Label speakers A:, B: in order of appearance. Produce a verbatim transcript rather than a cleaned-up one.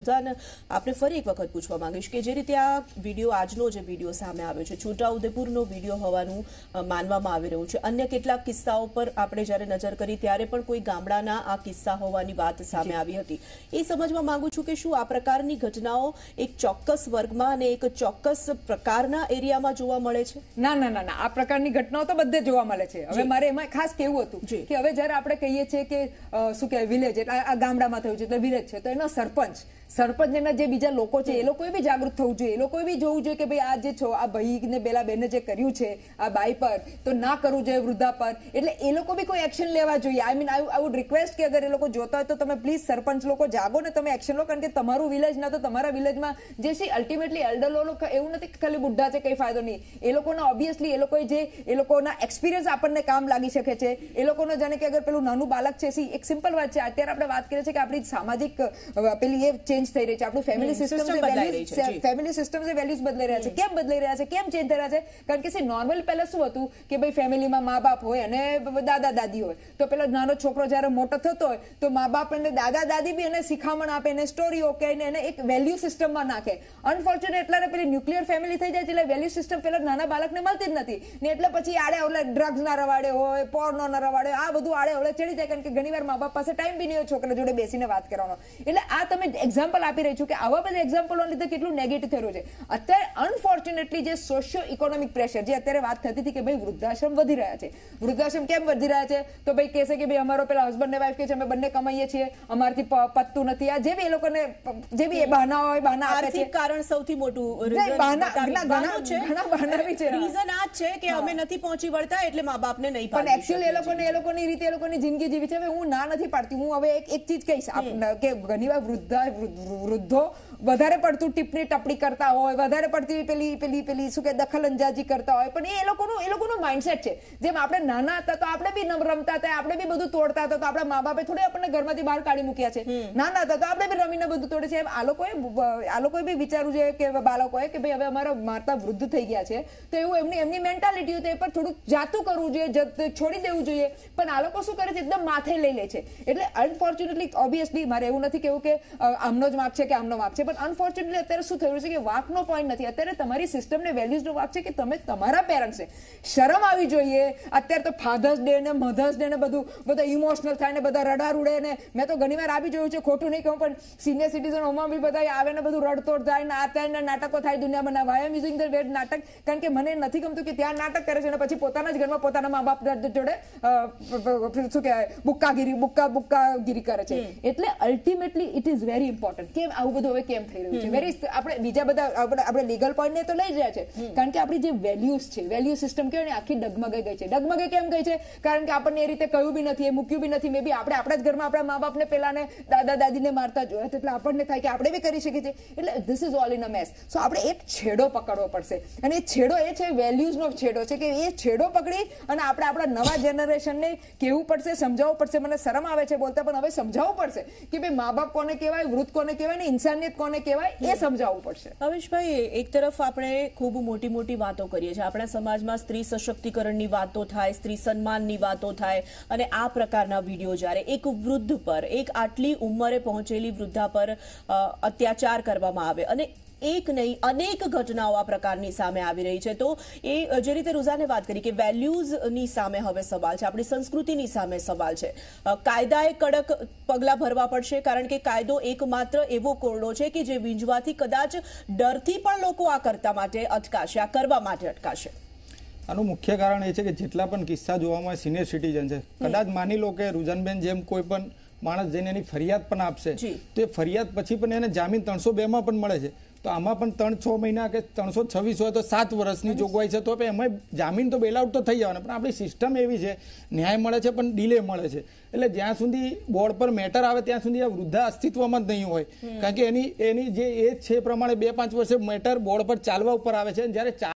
A: આપણે ફરી એક વખત પૂછવા માંગીશ કે જે રીતે આ વિડીયો આજનો જે વિડીયો સામે આવ્યો છે છોટાઉદેપુરનો વિડીયો હોવાનું માનવામાં આવી રહ્યું છે, અન્ય કેટલાક કિસ્સાઓ પર આપણે જ્યારે નજર કરી ત્યારે પણ કોઈ ગામડાના આ કિસ્સા હોવાની વાત સામે આવી હતી. એ સમજવા માંગુ છું કે શું આ પ્રકારની ઘટનાઓ એક ચોક્કસ વર્ગમાં અને એક ચોક્કસ પ્રકારના એરિયામાં જોવા મળે છે?
B: ના ના ના ના આ પ્રકારની ઘટનાઓ તો બધે જોવા મળે છે. હવે મારે એમાં ખાસ કેવું હતું કે હવે જ્યારે આપણે કહીએ છીએ કે શું કહેવાય વિલેજ એટલે આ ગામડામાં થયું છે એટલે વિલેજ છે, તો એનો સરપંચ સરપંચ એના જે બીજા લોકો છે એ લોકોએ બી જાગૃત થવું જોઈએ, એ લોકોએ બી જોવું જોઈએ કે ભાઈ આ જે છો આ ભાઈ ને બેલા બેને જે કર્યું છે આ બાઈ પર તો ના કરવું જોઈએ વૃદ્ધા પર, એટલે એ લોકો બી કોઈ એક્શન લેવા જોઈએ. I mean I would request કે અગર એ લોકો જોતા હોય તો તમે પ્લીઝ સરપંચ લોકો જાગો ને તમે એક્શન લો, કારણ કે તમારું વિલેજ ના તો તમારા વિલેજમાં જે છે અલ્ટિમેટલી એલ્ડર લોકો એવું નથી કે ખાલી બુઢા છે કઈ ફાયદો નહીં, એ લોકોના ઓબ્વિયસલી એ લોકોએ જે એ લોકોના એક્સપિરિયન્સ આપણને કામ લાગી શકે છે, એ લોકોનો જાણે કે અગર પેલું નાનું બાળક છે એક સિમ્પલ વાત છે. અત્યારે આપણે વાત કરીએ છીએ કે આપણી સામાજિક પેલી એ ચેન્જ થઈ રહી છે, આપણું ફેમિલી સિસ્ટમ ફેમિલી સિસ્ટમ જે વેલ્યુઝ બદલાઈ રહ્યા છે. કેમ બદલાઈ રહ્યા છે, કેમ ચેન્જ થઈ રહ્યા છે? કારણ કે નોર્મલ પહેલા શું હતું કે ભાઈ ફેમિલીમાં મા બાપ હોય અને દાદા દાદી હોય, તો પેલો નાનો છોકરો જયારે મોટો થતો હોય તો મા બાપ અને દાદા દાદી બી એને શીખામણ આપે, એને સ્ટોરીઓ કહે, એને એક વેલ્યુ સિસ્ટમમાં નાખે. અનફોર્ચ્યુનેટ એટલે પેલી ન્યુક્લિયર ફેમિલી થઈ જાય છે એટલે વેલ્યુ સિસ્ટમ પેલા નાના બાળકને મળતી જ નથી ને, એટલે પછી આડે ઓલે ડ્રગ્સ ના રવાડે હોય, પોર્નો ના રવાડે, આ બધું આડે ઓલે ચડી જાય, કારણ કે ઘણી વાર મા બાપ પાસે ટાઈમ બી નહીં હોય છોકરા જોડે બેસીને વાત કરવાનો. એટલે આ તમે એક્ઝામ્પલ આપી રહી છું કે આવા બધા એક્ઝામ્પલો લીધે કેટલું નેગેટિવ થયું છે. અત્યારે અનફોર્ચ્યુનેટલી જે સોશિયો ઇકોનોમિક પ્રેશર જે અત્યારે વાત થતી હતી કે ભાઈ વૃદ્ધાશ્રમ વધી રહ્યા છે, વૃદ્ધાશ્રમ કેમ વધી રહ્યા છે તો ભાઈ કહેશે કે ભાઈ અમારો પેલા હસબન્ડ ને વાઈફ કે છે અમે બંને કમાઈએ છીએ, અમારથી પતતું નથી, આ જે બી એ લોકોને જે બી બહાના હોય બહાના આપે છે.
A: કારણ સૌથી મોટું
B: ઘણા બહાના બી છે,
A: રીઝન આ જ છે કે અમે નથી પહોંચી વળતા એટલે મા બાપને નહીં,
B: પણ એકચ્યુઅલી એ લોકોને એ લોકોની રીતે એ લોકોની જિંદગી જીવી છે. હવે હું ના નથી પાડતી, હું હવે એક એક ચીજ કહીશ કે ઘણી વાર વૃદ્ધા વૃદ્ધો વધારે પડતું ટિપ્પણી ટપ્પણી કરતા હોય, વધારે પડતી પેલી પેલી પેલી શું કે દખલ અંદાજી કરતા હોય, પણ એ લોકોનું એ લોકોનું માઇન્ડસેટ છે. જેમ આપણે નાના હતા તો આપણે બી રમતા હતા, આપણે બી બધું તોડતા હતા, તો આપણા મા બાપે થોડી આપણને ઘરમાંથી બહાર કાઢી મૂક્યા છે. નાના હતા તો આપણે બી રમીને બધું તોડે છે. આ લોકોએ આ લોકોએ બી વિચારવું જોઈએ કે બાળકોએ કે ભાઈ હવે અમારા માતા વૃદ્ધ થઈ ગયા છે તો એવું એમની એમની મેન્ટાલિટી હોય તો એ પર થોડું જાતું કરવું જોઈએ, છોડી દેવું જોઈએ. પણ આ લોકો શું કરે છે એકદમ માથે લઈ લે છે. એટલે અનફોર્ચ્યુનેટલી ઓબ્વિયસલી મારે એવું નથી કેવું કે આમનો જ વાંક છે કે આમનો વાંક છે, પણ અનફોર્ચ્યુનેટલી અત્યારે શું થયું છે કે વાંકનો પોઈન્ટ નથી, અત્યારે તમારી સિસ્ટમને વેલ્યુઝનો વાંક છે કે તમે તમારા પેરેન્ટ્સને શરમ આવી જોઈએ. અત્યારે તો ફાધર્સ ડે ને મધર્સ ડે ને બધું બધા ઇમોશનલ થાય ને બધા રડા રૂડે ને મેં તો ઘણી વાર આવી જોયું છે, ખોટું નહીં કહું પણ સિનિયર સિટીઝનોમાં બી બધા આવે ને બધું રડતોડ થાય ને આ થાય ને નાટકો થાય દુનિયા બનાવવા. આઈ એમ યુઝિંગ ધ વેર્ડ નાટક કારણ કે મને નથી ગમતું કે ત્યાં નાટક કરે છે અને પછી પોતાના જ ઘરમાં પોતાના મા બાપ જોડે શું કહેવાય બુક્કાગીરી બુક્કા બુક્કાગીરી કરે છે. એટલે ultimately it is very important કે આવું બધું હવે કેમ થઈ રહ્યું છે. વેરી આપણે બીજા બધા આપણે લીગલ પોઈન્ટ ને તો લઈ રહ્યા છે કારણ કે આપણી જે વેલ્યુઝ છે વેલ્યુ સિસ્ટમ કહેવાય ને આખી ડગમગાઈ ગઈ છે. ડગમગાઈ કેમ ગઈ છે? કારણ કે આપણને એ રીતે કહ્યું બી નથી, એ મૂક્યું બી નથી. મે બી આપણે આપણા જ ઘરમાં આપણા મા બાપને પેલાને દાદા દાદીને મારતા જોયા એટલે આપણને થાય કે આપણે બી કરી શકીએ છીએ. એટલે this is all in a mess. So આપણે એક છેડો પકડવો પડશે અને એ છેડો એ છે વેલ્યુઝનો છેડો છે કે એ છેડો પકડી અને આપણે આપણા નવા જનરેશનને કહેવું પડશે, સમજાવવું પડશે. મને શરમ આવે છે બોલતા પણ હવે સમજાવવું પડશે કે ભાઈ મા બાપ કોને કહેવાય, વૃદ્ધ કોને કહેવાય ને ઇન્સાનિયત કોને કહેવાય એ સમજાવવું પડશે.
A: હવેશભાઈ, એક તરફ આપણે ખૂબ મોટી મોટી વાતો કરીએ છીએ, આપણા સમાજમાં સ્ત્રી સશક્તિકરણની વાતો થાય, સ્ત્રી સન્માનની વાતો થાય અને આ પ્રકારના વિડીયો જ્યારે એક વૃદ્ધ પર, એક આટલી ઉંમરે પહોંચેલી વૃદ્ધા પર અત્યાચાર કરવામાં આવે અને એક નહીં અનેક ઘટનાઓ આ પ્રકારની સામે આવી રહી છે, તો એ જે રીતે રુઝાને વાત કરી કે વેલ્યુઝની સામે હવે સવાલ છે, આપણી સંસ્કૃતિની સામે સવાલ છે. કાયદાએ કડક પગલાં ભરવા પડશે કારણ કે કાયદો એકમાત્ર એવો કોરડો છે કે જે વીંજવાથી કદાચ ડરથી પણ લોકો આ કરતા માટે અટકાશે, આ કરવા માટે અટકાશે.
C: આનું મુખ્ય કારણ એ છે કે જેટલા પણ કિસ્સા જોવામાં સિનિયર સિટીઝન છે, કદાચ માની લો કે રુઝાનબેન જેમ કોઈ પણ માણસ જઈને એની ફરિયાદ પણ આપશે તો એ ફરિયાદ પછી પણ એને જામીન ત્રણસો બે માં પણ મળે છે, તો આમાં પણ ત્રણ છ મહિના કે ત્રણસો છવ્વીસ હોય તો સાત વર્ષની જોગવાઈ છે, તો એમાં જામીન તો બેલ આઉટ તો થઈ જવાના. પણ આપણી સિસ્ટમ એવી છે ન્યાય મળે છે પણ ડિલે મળે છે. એટલે જ્યાં સુધી બોર્ડ પર મેટર આવે ત્યાં સુધી આ વૃદ્ધા અસ્તિત્વમાં જ નહીં હોય, કારણ કે એની એની જે એજ છે એ પ્રમાણે બે પાંચ વર્ષે મેટર બોર્ડ પર ચાલવા ઉપર આવે છે. જ્યારે